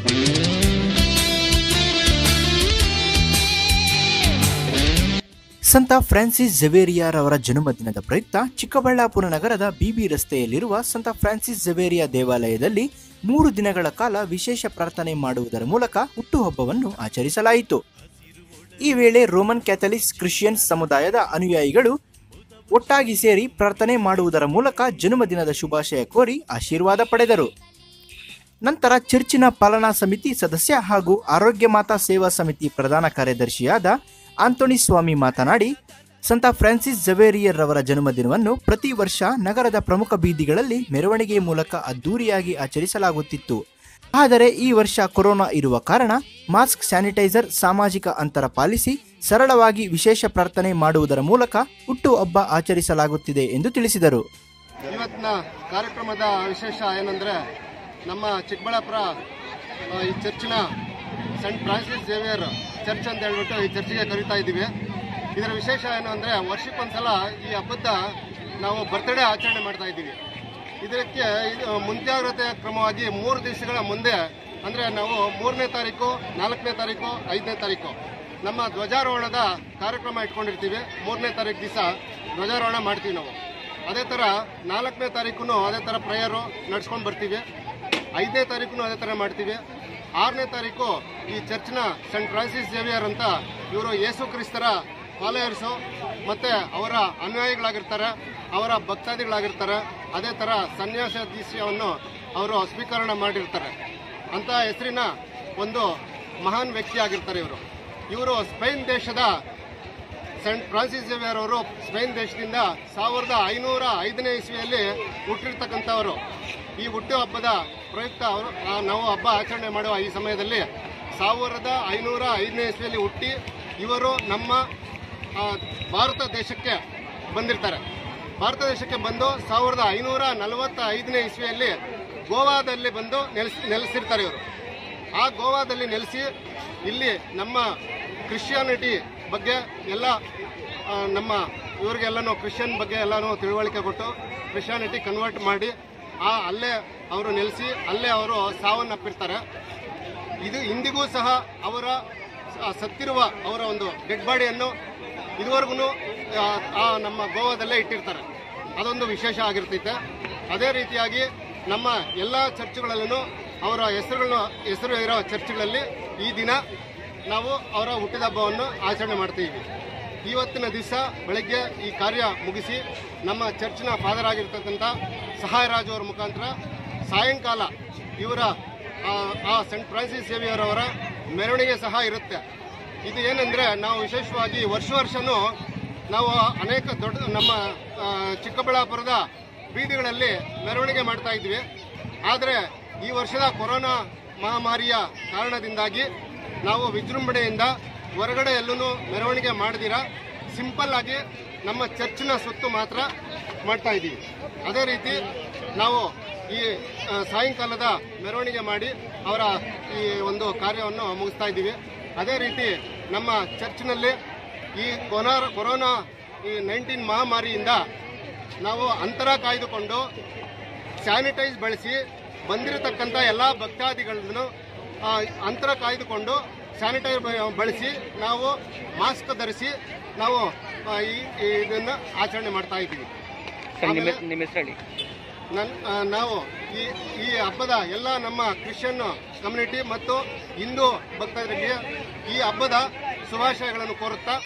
ಸಂತ ಫ್ರಾನ್ಸಿಸ್ ಝವೇರಿಯರ್ ಅವರ ಜನ್ಮದಿನದ ಪ್ರಯುಕ್ತ ಚಿಕ್ಕಬಳ್ಳಾಪುರ ನಗರದ ಬಿಬಿ ರಸ್ತೆಯಲ್ಲಿರುವ ಸಂತ ಫ್ರಾನ್ಸಿಸ್ ಝವೇರಿಯ ದೇವಾಲಯದಲ್ಲಿ 3 ದಿನಗಳ ಕಾಲ ವಿಶೇಷ ಪ್ರಾರ್ಥನೆ ಮಾಡುವುದರ ಮೂಲಕ ಹುಟ್ಟುಹಬ್ಬವನ್ನು ಆಚರಿಸಲಾಯಿತು. ಈ ವೇಳೆ ರೋಮನ್ ಕ್ಯಾಥಲಿಕ್ ಕ್ರಿಶ್ಚಿಯನ್ ಸಮುದಾಯದ ಅನುಯಾಯಿಗಳು ಒಟ್ಟಾಗಿ ಸೇರಿ ಪ್ರಾರ್ಥನೆ ಮಾಡುವುದರ ಮೂಲಕ ಜನ್ಮದಿನದ ಶುಭಾಶಯ ಕೋರಿ ಆಶೀರ್ವಾದ ಪಡೆದರು. ನಂತರ ಚರ್ಚಿನ ಪಾಲನಾ ಸಮಿತಿ ಸದಸ್ಯ ಹಾಗೂ ಆರೋಗ್ಯ ಮಾತಾ ಸೇವಾ ಸಮಿತಿ ಪ್ರಧಾನ ಕಾರ್ಯದರ್ಶಿಯಾದ ಆಂಟೋನಿ ಸ್ವಾಮಿ ಮಾತನಾಡಿ, ಸಂತ ಫ್ರಾನ್ಸಿಸ್ ಝವೇರಿಯರ್ ರವರ ಜನ್ಮದಿನವನ್ನು ಪ್ರತಿ ವರ್ಷ ನಗರದ ಪ್ರಮುಖ ಬೀದಿಗಳಲ್ಲಿ ಮೆರವಣಿಗೆ ಮೂಲಕ ಅದ್ದೂರಿಯಾಗಿ ಆಚರಿಸಲಾಗುತ್ತಿತ್ತು. ಆದರೆ ಈ ವರ್ಷ ಕೊರೋನಾ ಇರುವ ಕಾರಣ ಮಾಸ್ಕ್, ಸ್ಯಾನಿಟೈಸರ್, ಸಾಮಾಜಿಕ ಅಂತರ ಪಾಲಿಸಿ ಸರಳವಾಗಿ ವಿಶೇಷ ಪ್ರಾರ್ಥನೆ ಮಾಡುವುದರ ಮೂಲಕ ಹುಟ್ಟುಹಬ್ಬ ಆಚರಿಸಲಾಗುತ್ತಿದೆ ಎಂದು ತಿಳಿಸಿದರು. ಇವತ್ತಿನ ಕಾರ್ಯಕ್ರಮದ ವಿಶೇಷ ಏನಂದರೆ, ನಮ್ಮ ಚಿಕ್ಕಬಳ್ಳಾಪುರ ಈ ಚರ್ಚಿನ ಸೆಂಟ್ ಫ್ರಾನ್ಸಿಸ್ ಝೇವಿಯರ್ ಚರ್ಚ್ ಅಂತ ಹೇಳ್ಬಿಟ್ಟು ಈ ಚರ್ಚಿಗೆ ಕರೀತಾ ಇದ್ದೀವಿ. ಇದರ ವಿಶೇಷ ಏನು ಅಂದರೆ, ವರ್ಷಕ್ಕೊಂದ್ಸಲ ಈ ಹಬ್ಬದ ನಾವು ಬರ್ತ್ಡೇ ಆಚರಣೆ ಮಾಡ್ತಾ ಇದ್ದೀವಿ. ಇದಕ್ಕೆ ಮುಂಜಾಗ್ರತೆ ಕ್ರಮವಾಗಿ 3 ದಿವಸಗಳ ಮುಂದೆ, ಅಂದರೆ ನಾವು 3ನೇ ತಾರೀಕು, 4ನೇ ತಾರೀಕು, 5ನೇ ತಾರೀಕು ನಮ್ಮ ಧ್ವಜಾರೋಹಣದ ಕಾರ್ಯಕ್ರಮ ಇಟ್ಕೊಂಡಿರ್ತೀವಿ. 3ನೇ ತಾರೀಕು ದಿವಸ ಧ್ವಜಾರೋಹಣ ಮಾಡ್ತೀವಿ ನಾವು. ಅದೇ ಥರ 4ನೇ ತಾರೀಕು ಅದೇ ಥರ ಪ್ರೇಯರು ನಡ್ಸ್ಕೊಂಡು ಬರ್ತೀವಿ. 5ನೇ ತಾರೀಕು ಅದೇ ಥರ ಮಾಡ್ತೀವಿ. 6ನೇ ತಾರೀಕು ಈ ಚರ್ಚ್ನ ಸೆಂಟ್ ಫ್ರಾನ್ಸಿಸ್ ಝೇವಿಯರ್ ಅಂತ ಇವರು ಯೇಸು ಕ್ರಿಸ್ತರ ಫಾಲೋಯರ್ಸು ಮತ್ತು ಅವರ ಅನುಯಾಯಿಗಳಾಗಿರ್ತಾರೆ, ಅವರ ಭಕ್ತಾದಿಗಳಾಗಿರ್ತಾರೆ. ಅದೇ ಥರ ಸನ್ಯಾಸ ದೀಕ್ಷೆಯನ್ನು ಅವರು ಸ್ವೀಕರಣ ಮಾಡಿರ್ತಾರೆ. ಅಂಥ ಹೆಸರಿನ ಒಂದು ಮಹಾನ್ ವ್ಯಕ್ತಿ ಆಗಿರ್ತಾರೆ ಇವರು ಸ್ಪೇನ್ ದೇಶದ ಸೆಂಟ್ ಫ್ರಾನ್ಸಿಸ್ ಝೇವಿಯರ್ ಅವರು ಸ್ಪೇನ್ ದೇಶದಿಂದ 1505ನೇ ಇಸ್ವಿಯಲ್ಲಿ ಹುಟ್ಟಿರ್ತಕ್ಕಂಥವರು. ಈ ಹುಟ್ಟುಹಬ್ಬದ ಪ್ರಯುಕ್ತ ನಾವು ಹಬ್ಬ ಆಚರಣೆ ಮಾಡುವ ಈ ಸಮಯದಲ್ಲಿ 1505ನೇ ಇಸ್ವಿಯಲ್ಲಿ ಹುಟ್ಟಿ ಇವರು ನಮ್ಮ ಭಾರತ ದೇಶಕ್ಕೆ ಬಂದಿರ್ತಾರೆ. ಭಾರತ ದೇಶಕ್ಕೆ ಬಂದು 1545ನೇ ಇಸ್ವಿಯಲ್ಲಿ ಗೋವಾದಲ್ಲಿ ಬಂದು ನೆಲೆಸಿರ್ತಾರೆ ಇವರು. ಆ ಗೋವಾದಲ್ಲಿ ನೆಲೆಸಿ ಇಲ್ಲಿ ನಮ್ಮ ಕ್ರಿಶ್ಚಿಯಾನಿಟಿ ಬಗ್ಗೆ ಎಲ್ಲ ನಮ್ಮ ಇವರಿಗೆಲ್ಲನೂ ಕ್ರಿಶ್ಚಿಯನ್ ಬಗ್ಗೆ ಎಲ್ಲನೂ ತಿಳುವಳಿಕೆ ಕೊಟ್ಟು ಕ್ರಿಶ್ಚಿಯಾನಿಟಿ ಕನ್ವರ್ಟ್ ಮಾಡಿ ಅಲ್ಲೇ ಅವರು ನೆಲೆಸಿ ಅಲ್ಲೇ ಅವರು ಸಾವನ್ನಪ್ಪಿರ್ತಾರೆ. ಇದು ಇಂದಿಗೂ ಸಹ ಅವರ ಸತ್ತಿರುವ ಅವರ ಒಂದು ಡೆಡ್ ಬಾಡಿಯನ್ನು ಇದುವರೆಗೂ ನಮ್ಮ ಗೋವಾದಲ್ಲೇ ಇಟ್ಟಿರ್ತಾರೆ. ಅದೊಂದು ವಿಶೇಷ ಆಗಿರ್ತೈತೆ. ಅದೇ ರೀತಿಯಾಗಿ ನಮ್ಮ ಎಲ್ಲ ಚರ್ಚ್ಗಳಲ್ಲೂ ಅವರ ಹೆಸರು ಇರೋ ಚರ್ಚ್ಗಳಲ್ಲಿ ಈ ದಿನ ನಾವು ಅವರ ಹುಟ್ಟಿದ ಹಬ್ಬವನ್ನು ಆಚರಣೆ ಮಾಡ್ತೀವಿ. ಇವತ್ತಿನ ದಿವಸ ಬೆಳಗ್ಗೆ ಈ ಕಾರ್ಯ ಮುಗಿಸಿ ನಮ್ಮ ಚರ್ಚ್ನ ಫಾದರ್ ಆಗಿರ್ತಕ್ಕಂಥ ಸಹಾಯರಾಜ್ ಅವರ ಮುಖಾಂತರ ಸಾಯಂಕಾಲ ಇವರ ಸೆಂಟ್ ಫ್ರಾನ್ಸಿಸ್ ಝೇವಿಯರ್ ಅವರ ಮೆರವಣಿಗೆ ಸಹ ಇರುತ್ತೆ. ಇದು ಏನಂದರೆ, ನಾವು ವಿಶೇಷವಾಗಿ ವರ್ಷವೂ ನಾವು ಅನೇಕ ನಮ್ಮ ಚಿಕ್ಕಬಳ್ಳಾಪುರದ ಬೀದಿಗಳಲ್ಲಿ ಮೆರವಣಿಗೆ ಮಾಡ್ತಾ ಇದ್ವಿ. ಆದರೆ ಈ ವರ್ಷದ ಕೊರೋನಾ ಮಹಾಮಾರಿಯ ಕಾರಣದಿಂದಾಗಿ ನಾವು ವಿಜೃಂಭಣೆಯಿಂದ ಹೊರಗಡೆ ಎಲ್ಲೂ ಮೆರವಣಿಗೆ ಮಾಡದಿರ ಸಿಂಪಲ್ ಆಗಿ ನಮ್ಮ ಚರ್ಚಿನ ಸುತ್ತು ಮಾತ್ರ ಮಾಡ್ತಾ ಇದ್ದೀವಿ. ಅದೇ ರೀತಿ ನಾವು ಈ ಸಾಯಂಕಾಲದ ಮೆರವಣಿಗೆ ಮಾಡಿ ಅವರ ಈ ಒಂದು ಕಾರ್ಯವನ್ನು ಮುಗಿಸ್ತಾ ಇದ್ದೀವಿ. ಅದೇ ರೀತಿ ನಮ್ಮ ಚರ್ಚ್ನಲ್ಲಿ ಈ ಕೊರೋನಾ 19 ಮಹಾಮಾರಿಯಿಂದ ನಾವು ಅಂತರ ಕಾಯ್ದುಕೊಂಡು ಸ್ಯಾನಿಟೈಸ್ ಬಳಸಿ ಬಂದಿರತಕ್ಕಂಥ ಎಲ್ಲ ಭಕ್ತಾದಿಗಳನ್ನು ಅಂತರ ಕಾಯ್ದುಕೊಂಡು ಸ್ಯಾನಿಟೈಸರ್ ಬಳಸಿ ನಾವು ಮಾಸ್ಕ್ ಧರಿಸಿ ನಾವು ಇದನ್ನು ಆಚರಣೆ ಮಾಡ್ತಾ ಇದ್ದೀವಿ. ನಾವು ಈ ಹಬ್ಬದ ಎಲ್ಲ ನಮ್ಮ ಕ್ರಿಶ್ಚಿಯನ್ ಕಮ್ಯುನಿಟಿ ಮತ್ತು ಹಿಂದೂ ಭಕ್ತರಿಗೆ ಈ ಹಬ್ಬದ ಶುಭಾಶಯಗಳನ್ನು ಕೋರುತ್ತಾ